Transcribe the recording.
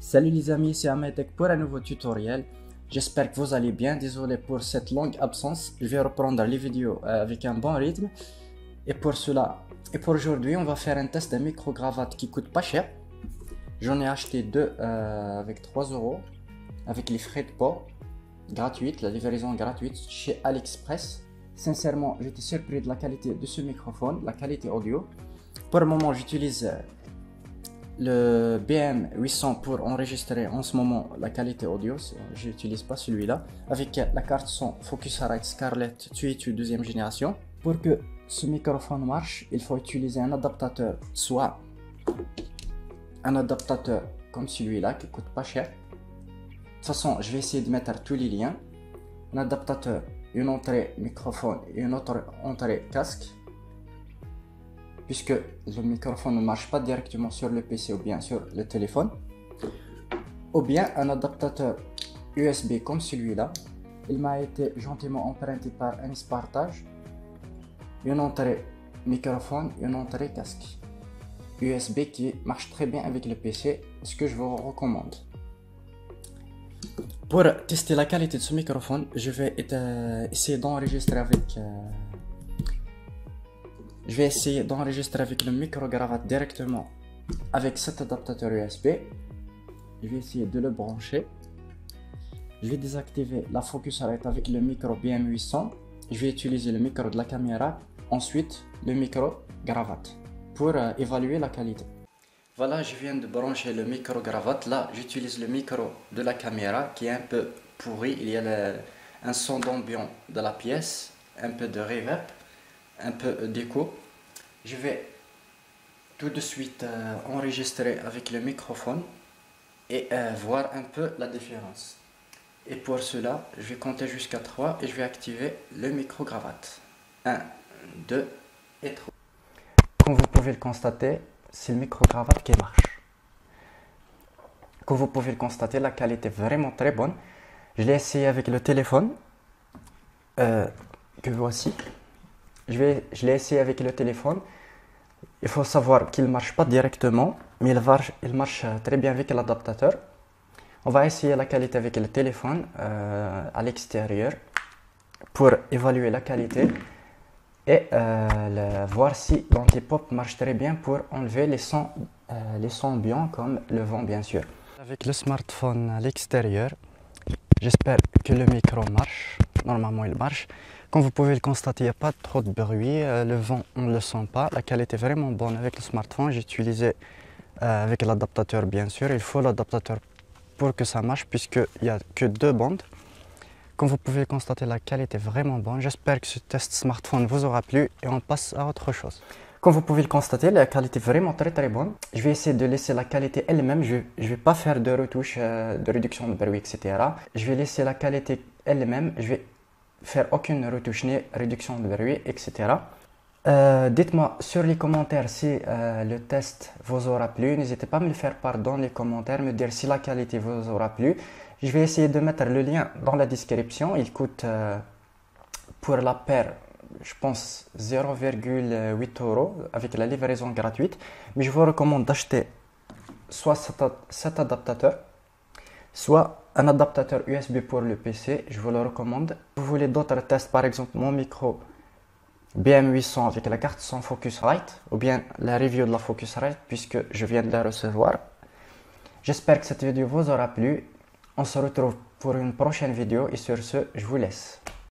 Salut les amis, c'est Ahmedek pour un nouveau tutoriel. J'espère que vous allez bien. Désolé pour cette longue absence. Je vais reprendre les vidéos avec un bon rythme. Et pour aujourd'hui, on va faire un test d'un micro-cravate qui coûte pas cher. J'en ai acheté deux avec 3 euros, avec les frais de port gratuites, la livraison gratuite chez AliExpress. Sincèrement, j'étais surpris de la qualité de ce microphone, la qualité audio. Pour le moment, j'utilise le BM800 pour enregistrer en ce moment la qualité audio. J'utilise pas celui-là, avec la carte son Focusrite Scarlett 2 deuxième génération. Pour que ce microphone marche, il faut utiliser un adaptateur, soit un adaptateur comme celui-là qui coûte pas cher. De toute façon, je vais essayer de mettre tous les liens. Un adaptateur, une entrée microphone et une autre entrée casque, puisque le microphone ne marche pas directement sur le PC ou bien sur le téléphone, ou bien un adaptateur USB comme celui-là. Il m'a été gentiment emprunté par Anis Partage. Une entrée microphone, une entrée casque USB qui marche très bien avec le PC, ce que je vous recommande. Pour tester la qualité de ce microphone, je vais essayer d'enregistrer avec le micro-cravate directement avec cet adaptateur USB. Je vais essayer de le brancher. Je vais désactiver la Focusrite avec le micro BM800. Je vais utiliser le micro de la caméra, ensuite le micro-cravate pour évaluer la qualité. Voilà, je viens de brancher le micro-cravate. Là, j'utilise le micro de la caméra qui est un peu pourri. Il y a un son d'ambiance de la pièce, un peu de reverb, un peu d'écho. Je vais tout de suite enregistrer avec le microphone et voir un peu la différence. Et pour cela, je vais compter jusqu'à 3 et je vais activer le micro-cravate. 1, 2 et 3. Comme vous pouvez le constater, c'est le micro-cravate qui marche. Comme vous pouvez le constater, la qualité est vraiment très bonne. Je l'ai essayé avec le téléphone que voici. Je l'ai essayé avec le téléphone. Il faut savoir qu'il ne marche pas directement, mais il marche très bien avec l'adaptateur. On va essayer la qualité avec le téléphone à l'extérieur pour évaluer la qualité et voir si l'anti-pop marche très bien pour enlever les sons ambiants comme le vent bien sûr. Avec le smartphone à l'extérieur, j'espère que le micro marche. Normalement il marche. Comme vous pouvez le constater, il n'y a pas trop de bruit, le vent on ne le sent pas, la qualité est vraiment bonne avec le smartphone. J'ai utilisé avec l'adaptateur bien sûr, il faut l'adaptateur pour que ça marche puisqu'il n'y a que 2 bandes. Comme vous pouvez le constater, la qualité est vraiment bonne. J'espère que ce test smartphone vous aura plu et on passe à autre chose. Comme vous pouvez le constater, la qualité est vraiment très bonne. Je vais essayer de laisser la qualité elle-même, je ne vais pas faire de retouches, de réduction de bruit, etc. Je vais laisser la qualité elle-même, je vais faire aucune retouche ni réduction de bruit, etc. Dites-moi sur les commentaires si le test vous aura plu. N'hésitez pas à me le faire part dans les commentaires, me dire si la qualité vous aura plu. Je vais essayer de mettre le lien dans la description. Il coûte pour la paire, je pense 0,8 euros avec la livraison gratuite. Mais je vous recommande d'acheter soit cet adaptateur, soit un adaptateur USB pour le PC. Je vous le recommande. Si vous voulez d'autres tests, par exemple mon micro BM800 avec la carte son Focusrite ou bien la review de la Focusrite puisque je viens de la recevoir. J'espère que cette vidéo vous aura plu. On se retrouve pour une prochaine vidéo et sur ce, je vous laisse.